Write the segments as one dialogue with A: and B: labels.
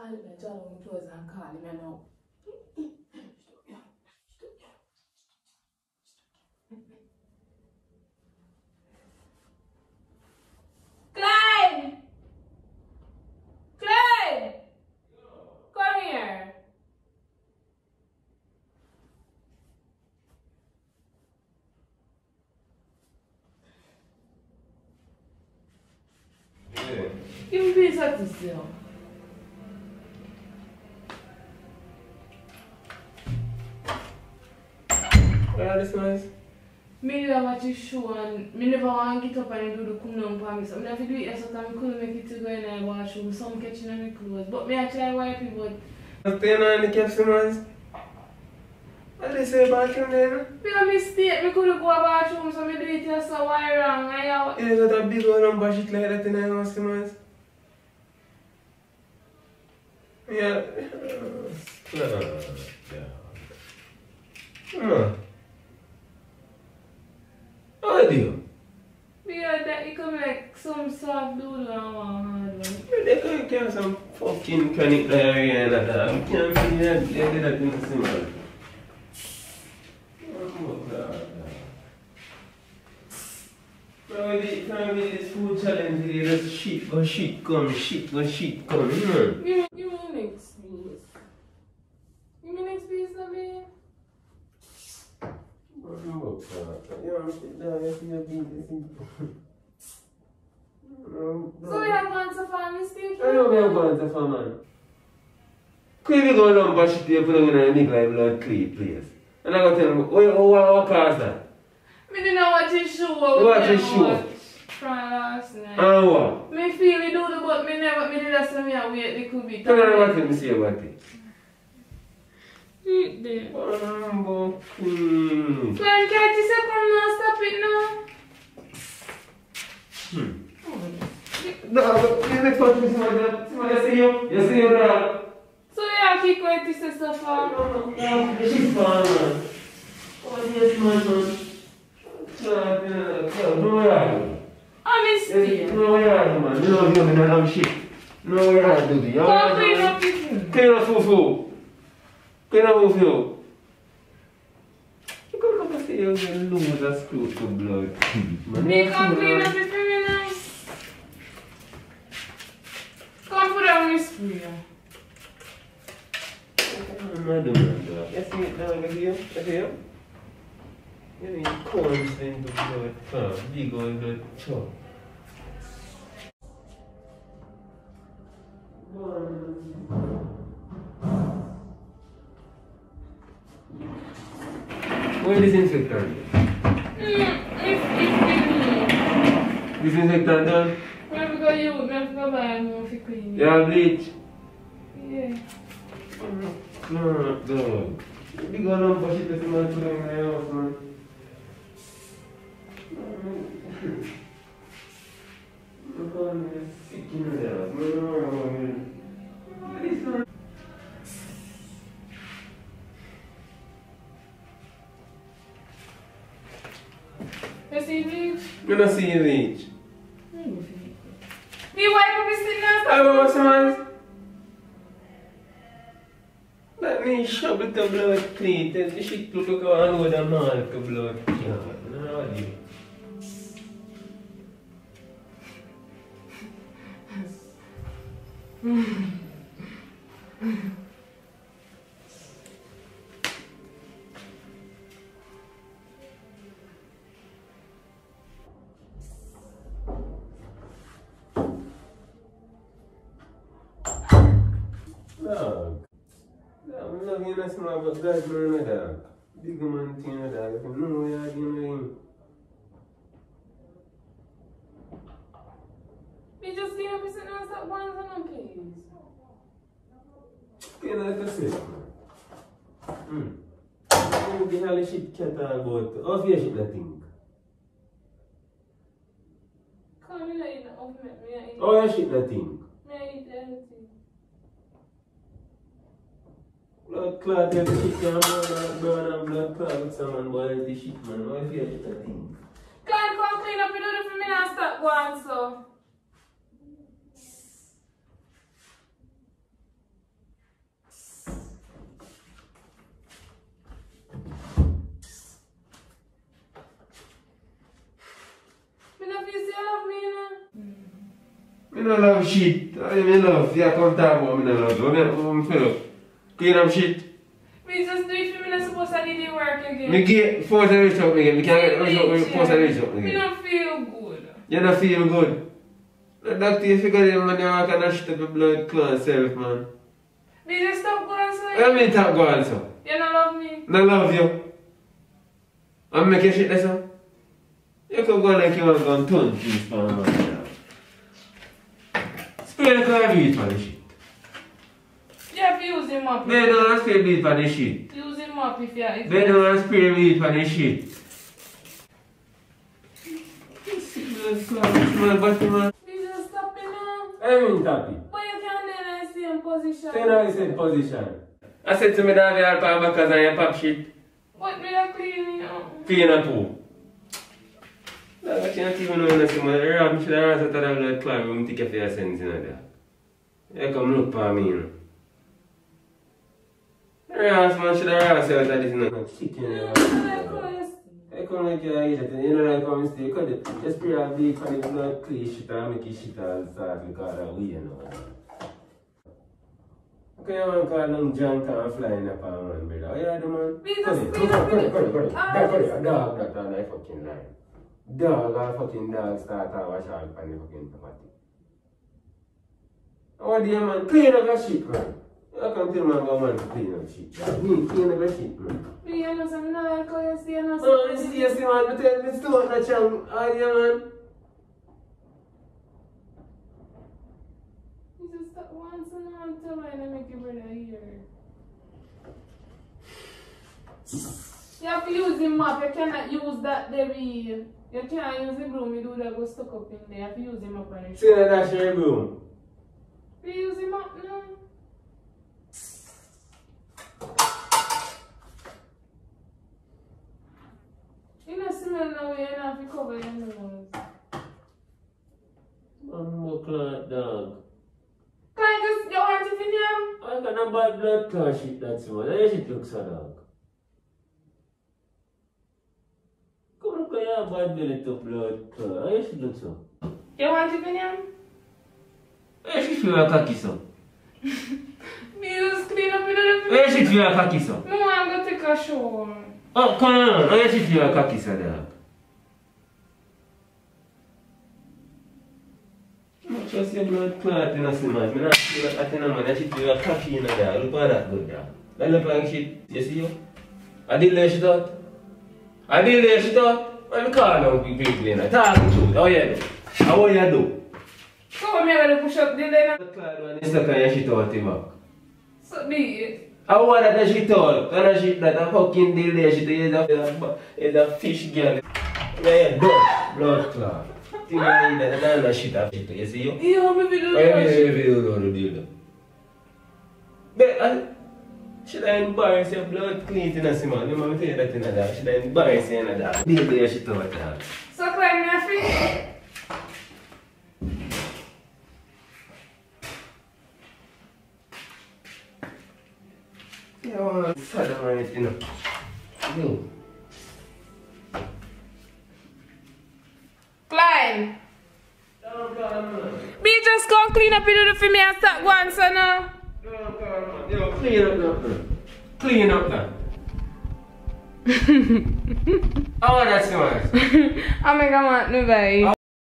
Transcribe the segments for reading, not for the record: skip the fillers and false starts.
A: I let me draw on my clothes and call him now. Klyne! Klyne! Come here.
B: Yeah.
A: Give me a piece of this now.
B: Yeah, this nice.
A: Me never watch this show and me never want to get up and do the come down for me. So I have to do it so I couldn't make it to go in the washroom. Some catching on my clothes. But me actually wipe it, but
B: Staying on the capsules. What did they say about him then?
A: me a mistake. Me couldn't go to the washroom, so me do it here, so why wrong?
B: You got a big old number shit like that in the house, man. Yeah. How do you?
A: Yeah, that you can make some soft doodle and one hard one.
B: They can't get some fucking chronic diarrhea and that. You can't see that. They did that in the cinema. Oh, God. Probably this food challenge here, just shit go shit come, shit go shit come, you know?
A: Give me next piece. Give me next piece of me.
B: Oh, God. You know, sit down, you see your beat,
A: So we have gone so far mistake?
B: I know we have gone so far, man. Could you go down and shit you put in a nigga like blood clean, please? And I go tell him, what cause that?
A: Me didn't watch his show.
B: You watch his show?
A: From last night.
B: And what?
A: Me feel it do the but me did that so me a wait it could be.
B: Tell me what you say about it.
A: Eat there.
B: Bambo Queen.
A: Klyne, can't you say come now, stop it now?
B: No, you make fun of me, somebody see you? You see you now?
A: So yeah, keep going to say so far.
B: No, she's fine, man. Oh, yes, man. No, yeah.
A: Honesty.
B: No, yeah, man. You know, you're not shit. No, yeah, dude.
A: Come clean up it.
B: Clean up fufu. Clean up fufu. You come and say you're going to lose a screw to blood.
A: Me come clean up it for me now. Come put on my spray.
B: Madam, you see it down here? You see it? You need corns into blood. Big old blood chop. Where is disinfectant? Disinfectant done?
A: When we go use, we have to go buy more for clean.
B: Yeah, bleach.
A: Yeah.
B: No, dog. Big old lump of shit that you want to put in my house, man. I'm going to sick in the house. What is that?
A: You see bleach?
B: You don't see bleach.
A: You wipe up his sitting and
B: I want some man. Let me shove it to blood clean. The shit look like a load of milk to blood clean. No, I do. Dog. I'm not going to smell but God man, dog. Big man thing, dog. If you know what you're doing.
A: You just leave him sitting and stop one for them, please.
B: Okay, like I said. What the hell is shit cat about? How your shit that thing?
A: Come in and open it.
B: How your shit that thing?
A: May I eat anything?
B: Blood clot, every shit can burn and blood clot with someone boil the shit, man. How your shit that thing?
A: Klyne, come clean up, you do it for me and stop going, so.
B: don't love shit. I love. You come talk about me, I love you. I'm fed up. Clean up shit.
A: We just do it for me, not supposed to do the work again.
B: Me get force and reach out again. Me can't get force and reach out again.
A: Me don't feel good.
B: You don't feel good. The doctor, you figure them when you walk and I shut up your blood clot self, man.
A: Me just stop going so.
B: What do you mean stop going so?
A: You don't love me?
B: I love you. I'm making shit there, so. You could go like you want to go and turn things for a man. Spray the car beat for the shit.
A: You have to use the mop.
B: They don't want to spray beat for the shit.
A: Use the mop if you
B: They don't want to spray beat for the shit. Small body, man.
A: Me just stop it now.
B: I mean stop it.
A: But you can't then I see in position.
B: Stay in the same position. I said to me that I help her because I pop shit.
A: What me a clean now?
B: Clean up too. I can't even know when I see my rob. Should I ask that I blood clot when I take a fair sense in there. You come look for me, you know. Ras man, should I ask you what this is not chicken? I come like you eat it, you know like how I say, you could just spray a big for the blood clean shit and make it shit all start because of we, you know. Okay, you want to call them junk and flying up on man, brother. You hear the man? Dog that on my fucking line. Dog or fucking dog start to wash out on the fucking property. What do you man? Clean up your shit, man. You can't tell man go man to clean up shit. Me clean up your shit, man.
A: Me, you know, so I don't like how you see, you know.
B: Oh, you see, man, I tell me, it's too much chunk. How do you, man?
A: You just stop once and until I make your brother hear. You have to use the mop, you cannot use that, Debbie. You can't use the broom, you do that, go stuck up in there. You have to use the mop on it.
B: See that that's your broom?
A: You use the mop now. You don't smell now, you don't have to cover your nose.
B: I'm clot dog.
A: Klyne, just, you want it in here?
B: I got no bad blood clot shit, that's one. How your shit looks so dog? Come look at your bad belly to blood clot. How your shit looks so?
A: You want it in here?
B: How your shit feel like cocky so?
A: Me just clean up in the
B: How your shit feel like cocky so?
A: No, I'm going to take a shower.
B: Oh, come on. How your shit feel like cocky so dog? I trust your blood clot in a man. I not feel like that in a man. That shit feel like cocky in a dog. Look at that good dog. That look like shit. You see you? I did lay shit out. I did lay shit out. I'm calling people in a talking truth. How you do? How you do?
A: So I'm going to push up the line.
B: The cloud when you stuck on your shit out the back.
A: So be it.
B: I want that shit out. And a shit that a fucking delay shit is a fish girl. Yeah, blood clot. Think I need that and a shit of shit. You see you?
A: Yeah, maybe do
B: Why
A: that.
B: you don't do that? But should I embarrass your blood clean in a simon? You want me to tell you that in a dog? Should I embarrass you in a dog? Deal your shit out dog.
A: So Klyne, me a free?
B: Yeah, I want to sad right, you know. No.
A: Klyne! Me just go clean up you do for me and start going, so now.
B: Yo, clean up that. Clean up that. How are that smart?
A: I'm going to want to buy.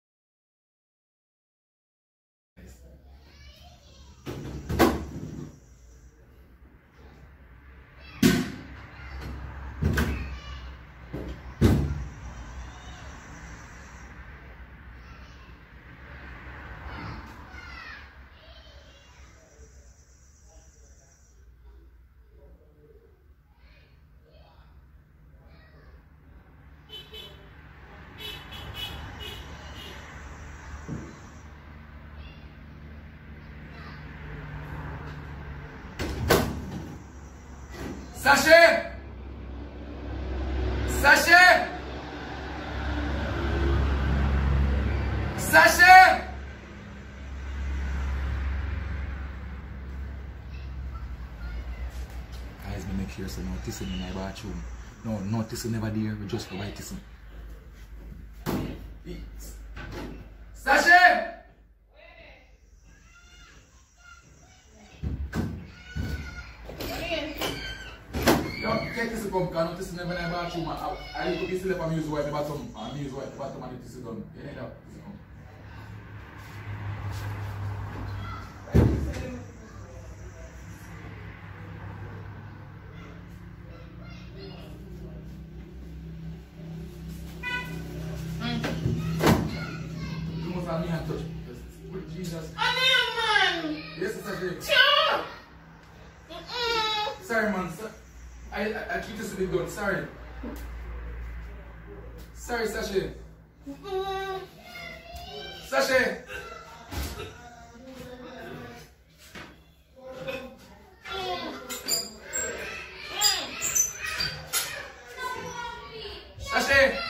C: Sachet! Sachet! Sachet! Guys, me make sure so no tissue in my bathroom. No tissue never there, we just provide tissue. Sachet! come, because notice never in the bathroom. I could be sleep and use wipe the bottom. And use wipe the bottom and the tissue done. You need that? You must have me hand touch. With Jesus.
A: Man!
C: Yes, Sashay.
A: Sure!
C: Sorry, man. I keep this to be done. Sorry. Sorry, Sashay. Sashay. Sashay.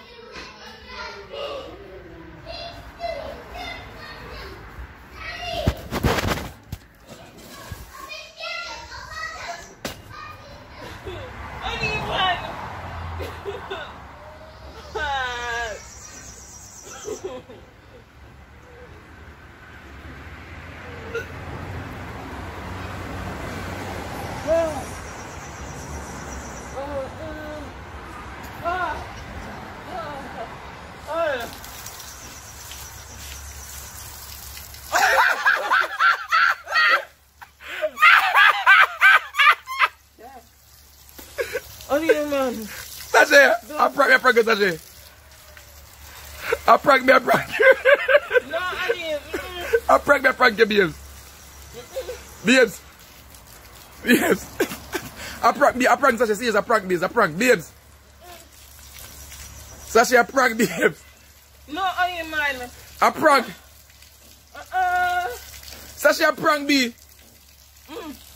C: Sashay, I prank you, Sashay. I prank you.
A: No, I didn't.
C: I prank you, babes. Babes. I prank Sashay, serious, I prank babes. Sashay, I prank babes.
A: No, I ain't mine.
C: I prank. Sashay, I prank B.